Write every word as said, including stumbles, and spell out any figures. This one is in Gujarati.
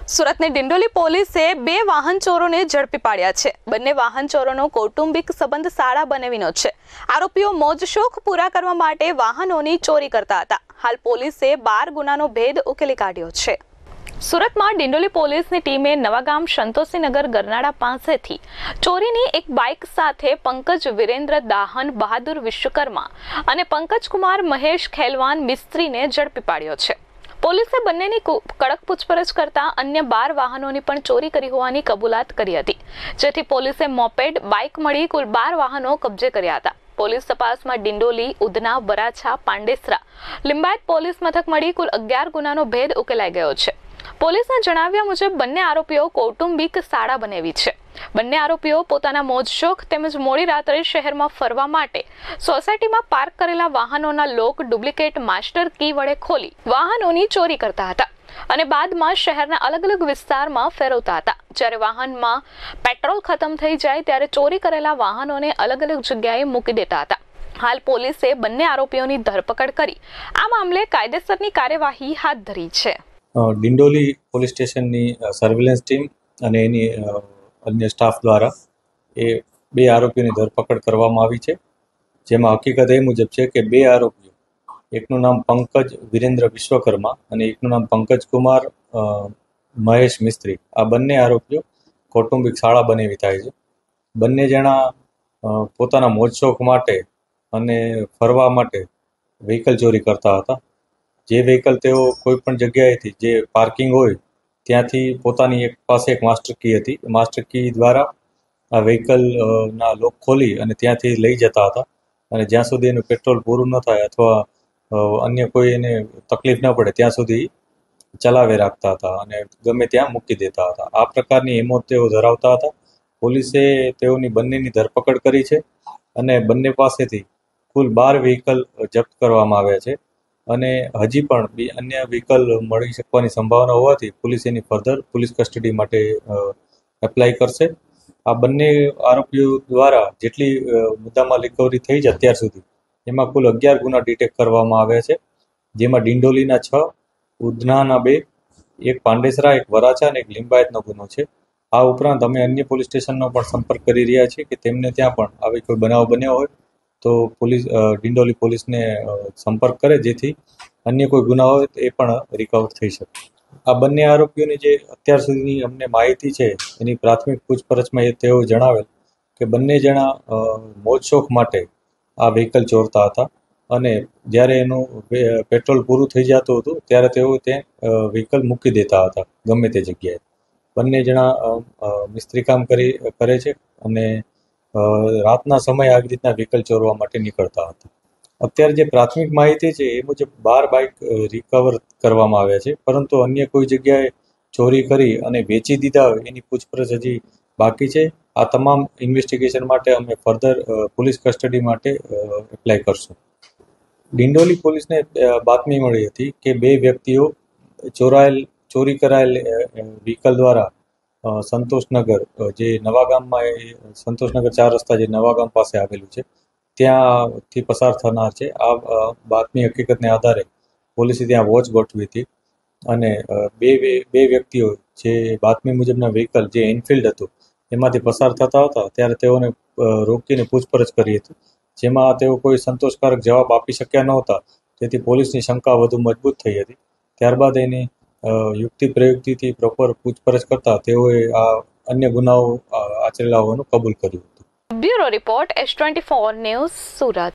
સુરતની ડિંડોલી પોલીસે બે વાહન ચોરોને ઝડપી પાડ્યા છે। બંને વાહન ચોરોનો કૌટુંબિક સંબંધ સાળા બનાવીનો છે। આરોપીઓ મોજ શોખ પૂરા કરવા માટે વાહનોની ચોરી કરતા હતા। હાલ પોલીસે બાર ગુનાનો ભેદ ઉકેલી કાઢ્યો છે। સુરતમાં ડિંડોલી પોલીસની ટીમે નવાગામ સંતોષીનગર ગરનાળા પાસેથી ચોરીની એક બાઇક સાથે પંકજ વિરેન્દ્ર દાહન બહાદુર વિશ્વકર્મા અને પંકજ કુમાર મહેશ ખેલવાન મિસ્ત્રીને ઝડપી પાડ્યો છે। પોલીસે બંનેની કડક પૂછપરછ કરતા અન્ય બાર વાહનોની પણ ચોરી કરી હોવાની કબૂલાત કરી હતી, જેથી પોલીસે મોપેડ બાઇક મળી કુલ બાર વાહનો કબજે કર્યા હતા। પોલીસ તપાસમાં ડિંડોલી, ઉધના, વરાછા, પાંડેસરા, લિંબાયત પોલીસ મથક મળી કુલ અગિયાર ગુનાનો ભેદ ઉકેલાઈ ગયો છે। પોલીસના જણાવ્યા મુજબ બંને આરોપીઓ કૌટુંબિક સાળા બનેવી છે। બંને આરોપીઓ પોતાના મોજ શોખ તેમજ મોડી રાત્રે શહેરમાં ફરવા માટે સોસાયટીમાં પાર્ક કરેલા વાહનોના લોક ડુપ્લિકેટ માસ્ટર કી વડે ખોલી વાહનોની ચોરી કરતા હતા અને બાદમાં શહેરના અલગ અલગ વિસ્તારમાં ફેરવતા હતા। જ્યારે વાહનમાં પેટ્રોલ ખતમ થઈ જાય ત્યારે ચોરી કરેલા વાહનોને અલગ અલગ જગ્યાએ મૂકી દેતા હતા। હાલ પોલીસે બંને આરોપીઓની ધરપકડ કરી આ મામલે કાયદેસરની કાર્યવાહી હાથ ધરી છે। ડિંડોલી પોલીસ સ્ટેશનની સર્વેલન્સ ટીમ અને એની અન્ય સ્ટાફ દ્વારા એ બે આરોપીઓની ધરપકડ કરવામાં આવી છે, જેમાં હકીકત એ મુજબ છે કે બે આરોપીઓ, એકનું નામ પંકજ વિરેન્દ્ર વિશ્વકર્મા અને એકનું નામ પંકજ કુમાર મહેશ મિસ્ત્રી, આ બંને આરોપીઓ કૌટુંબિક સાળા બનેવી થાય છે। બંને જણા પોતાના મોજ શોખ માટે અને ફરવા માટે વ્હીકલ ચોરી કરતા હતા। જે વ્હીકલ તેઓ કોઈ પણ જગ્યાએથી જે પાર્કિંગ હોય ત્યાંથી પોતાની એક પાસે એક માસ્ટર કી હતી, માસ્ટર કી દ્વારા આ વ્હીકલના લોક ખોલી અને ત્યાંથી લઈ જતા હતા અને જ્યાં સુધી એનું પેટ્રોલ પૂરું ન થાય અથવા અન્ય કોઈ એને તકલીફ ન પડે ત્યાં સુધી ચલાવે રાખતા હતા અને ગમે ત્યાં મૂકી દેતા હતા। આ પ્રકારની હિંમત તેઓ ધરાવતા હતા। પોલીસે તેઓની બંનેની ધરપકડ કરી છે અને બંને પાસેથી કુલ બાર વ્હીકલ જપ્ત કરવામાં આવ્યા છે અને હજી પણ બી અન્ય વ્હીકલ મળી શકવાની સંભાવના હોવાથી પોલીસ એની ફર્ધર પોલીસ કસ્ટડી માટે એપ્લાય કરશે। આ બંને આરોપીઓ દ્વારા જેટલી મુદ્દામાં રિકવરી થઈ છે અત્યાર સુધી, એમાં કુલ અગિયાર ગુના ડિટેક્ટ કરવામાં આવ્યા છે, જેમાં ડિંડોલીના છ, ઉધનાના બે, એક પાંડેસરા, એક વરાછા અને એક લિંબાયતનો ગુનો છે। આ ઉપરાંત અમે અન્ય પોલીસ સ્ટેશનનો પણ સંપર્ક કરી રહ્યા છીએ કે તેમને ત્યાં પણ આવી કોઈ બનાવ બન્યો હોય તો પોલીસ ડિંડોલી પોલીસને સંપર્ક કરે, જેથી અન્ય કોઈ ગુના હોય એ પણ રિકવર થઈ શકે। આ બંને આરોપીઓની જે અત્યાર સુધીની અમને માહિતી છે એની પ્રાથમિક પૂછપરછમાં એ તેઓ જણાવેલ કે બંને જણા મોજ શોખ માટે આ વ્હીકલ ચોરતા હતા અને જ્યારે એનું પેટ્રોલ પૂરું થઈ જતું હતું ત્યારે તેઓ ત્યાં વ્હીકલ મૂકી દેતા હતા ગમે તે જગ્યાએ। બંને જણા મિસ્ત્રી કામ કરી કરે છે અને રાતના સમયે આવી રીતના વ્હીકલ ચોરવા માટે નીકળતા હતા। અત્યારે જે પ્રાથમિક માહિતી છે એ મુજબ બાર બાઇક રિકવર કરવામાં આવ્યા છે, પરંતુ અન્ય કોઈ જગ્યાએ ચોરી કરી અને વેચી દીધા હોય એની પૂછપરછ હજી બાકી છે। આ તમામ ઇન્વેસ્ટિગેશન માટે અમે ફર્ધર પોલીસ કસ્ટડી માટે એપ્લાય કરશું। ડિંડોલી પોલીસને બાતમી મળી હતી કે બે વ્યક્તિઓ ચોરાયેલ ચોરી કરાયેલ વ્હીકલ દ્વારા સંતોષનગર, જે નવાગામમાં સંતોષનગર ચાર રસ્તા જે નવાગામ પાસે આવેલું છે ત્યાંથી પસાર થનાર છે। આ બાતમી હકીકતને આધારે પોલીસે ત્યાં વોચ ગોઠવી હતી અને બે બે વ્યક્તિઓ જે બાતમી મુજબના વ્હીકલ જે એનફિલ્ડ હતું એમાંથી પસાર થતા હતા ત્યારે તેઓને રોકીને પૂછપરછ કરી હતી, જેમાં તેઓ કોઈ સંતોષકારક જવાબ આપી શક્યા નહોતા, તેથી પોલીસની શંકા વધુ મજબૂત થઈ હતી। ત્યારબાદ એની યુક્તિ પ્રયુક્તિથી પ્રોપર પૂછપરછ કરતા તેઓએ આ અન્ય ગુનાઓ આચરેલા હોવાનું કબૂલ કર્યું હતું। Bureau report S twenty four news, Surat.